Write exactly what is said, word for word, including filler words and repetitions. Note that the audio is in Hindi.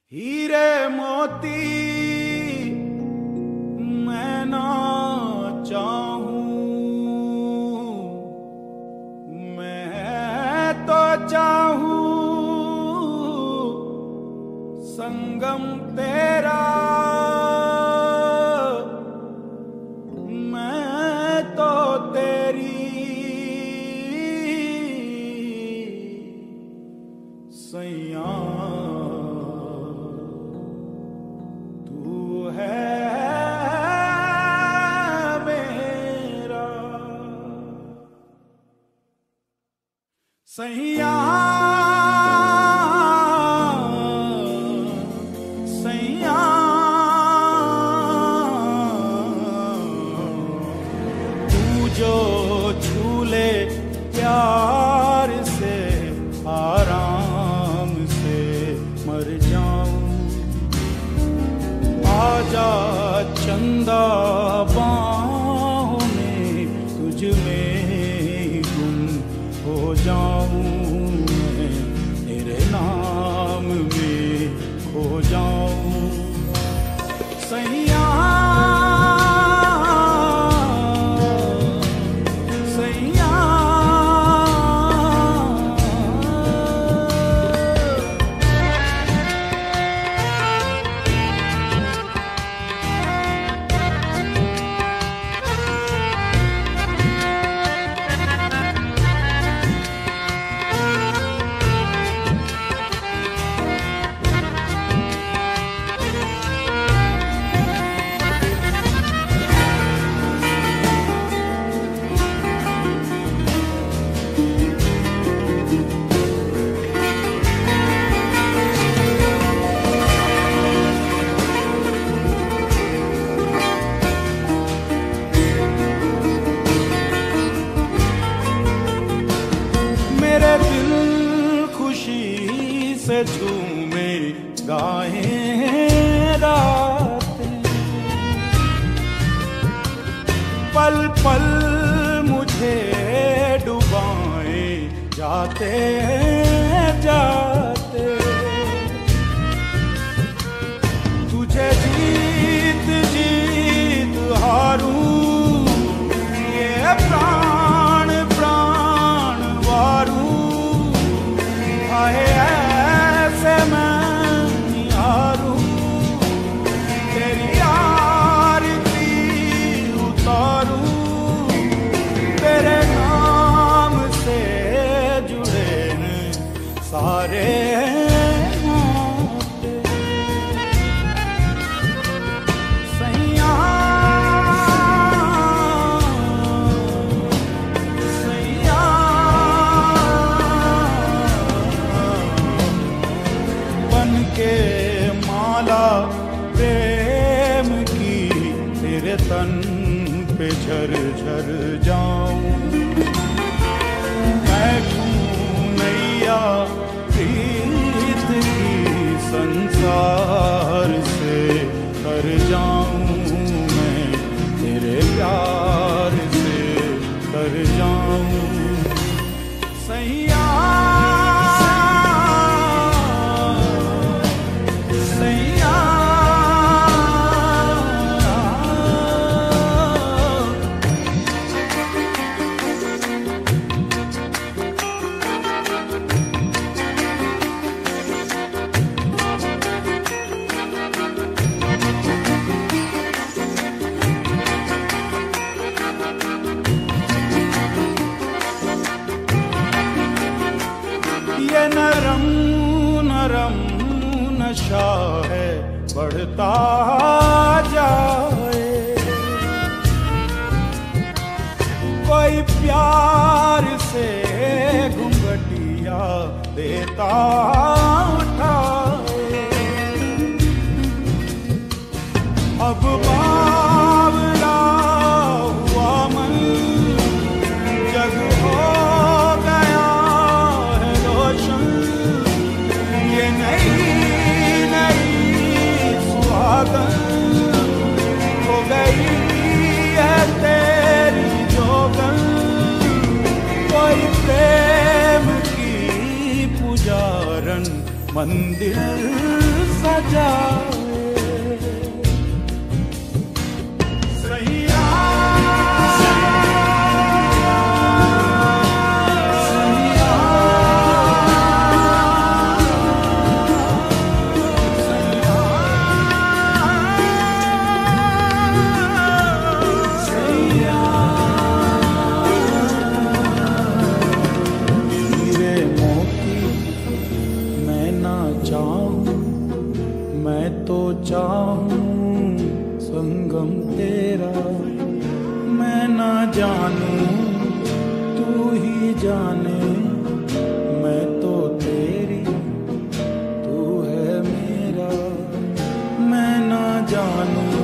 हीरे मोती मैं ना चाहूं, मैं तो चाहूं संगम तेरा, मैं तो तेरी सैया सैया सैया तू जो झूले प्यार से आराम से मर जाऊं, आजा चंदा बाहों में तुझ में गुम हो जाऊं, मैं तेरे नाम में खो जाऊं सैया सैया। मेरे दिल खुशी से झूमे गाएं रातें, पल पल मुझे डुबाएं जाते जाते, तुझे जीत जीत हारूं ये प्राण प्राण वारूं, आए ऐसे मैं निहारूं तेरी आरती उतारूं, तेरे नाम से जुड़े हैं सारे नाते सैया सैया। बन के माला प्रेम की तेरे तन पे झर झर जाऊं, मैं क्यों नैया प्रीत की संसार से कर जाऊं, मैं तेरे प्यार से कर जाऊं सैया सैया। ये नरम नरम नशा है बढ़ता जाए, कोई प्यार से घुंघटिया देता उठाए, अब बावला हुआ मन जग हो गया है रोशन, ये नई नई सुहागन हो गई है तेरी जोगन, कोई प्रेम की पुजारन मंदिर जाए। सैया मैं तो चाहूं संगम तेरा, मैं ना जानूं तू ही जाने, मैं तो तेरी तू है मेरा, मैं ना जानूं